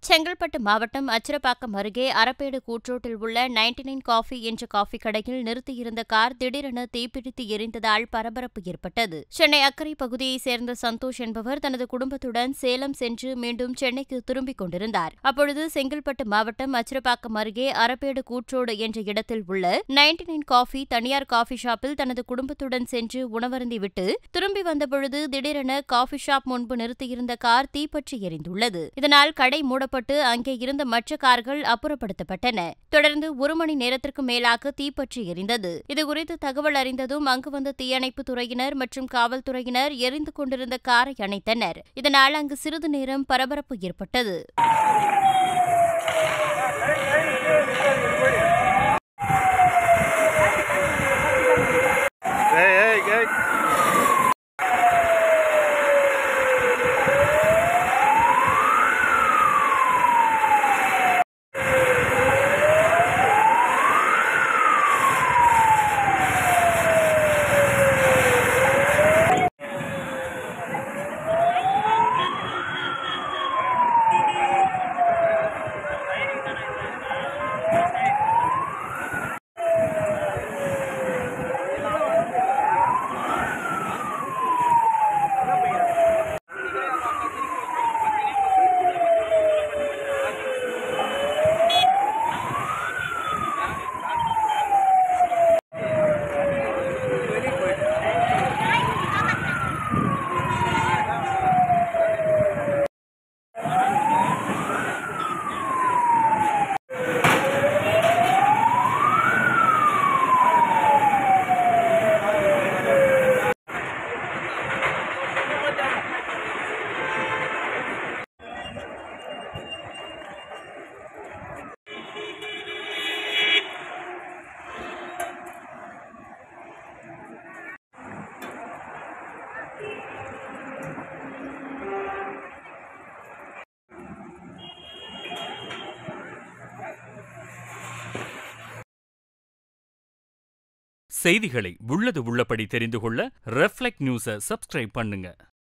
செங்கல்பட்டு மாவட்டம் அச்சிரப்பாக்கம் அருகே அரப்பேடு கூற்றோட்டில் உள்ள 99 காஃபி என்ற காஃபி கடையில் நிறுத்தியிருந்த கார் திடீரென தீப்பிடித்து எரிந்ததால் பரபரப்பு ஏற்பட்டது. சென்னை அக்கரை பகுதியைச் சேர்ந்த சந்தோஷ் என்பவர் தனது குடும்பத்துடன் சேலம் சென்று மீண்டும் சென்னைக்கு திரும்பிக் கொண்டிருந்தார். அப்பொழுது செங்கல்பட்டு மாவட்டம் அச்சிரப்பாக்கம் அருகே அரப்பேடு கூற்றோடு என்ற இடத்தில் உள்ள 99 காஃபி தனியார் காஃபி ஷாப்பில் தனது குடும்பத்துடன் சென்று உணவருந்திவிட்டு திரும்பி வந்தபொழுது திடீரென காஃபி ஷாப் முன்பு நிறுத்தியிருந்த கார் தீப்பற்றி எரிந்துள்ளது. இதனால் கடை மூடப்பட்டு அங்கே இருந்த மற்ற கார்கள் அப்புறப்படுத்தப்பட்டன. தொடர்ந்து 1 மணி நேரத்திற்கு மேலாக தீப்பற்றி எரிந்தது. இதுகுறித்து தகவல் அறிந்ததும் அங்கு வந்த தீயணைப்பு துறையினர் மற்றும் காவல்துறையினர் எரிந்து கொண்டிருந்த காரை அணைத்தனர். இதனால் அங்கு சிறிது நேரம் பரபரப்பு ஏற்பட்டது. செய்திகளை உள்ளது உள்ளபடி தெரிந்து கொள்ள ரெஃப்ளெக்ட் நியூஸை சப்ஸ்கிரைப் பண்ணுங்க.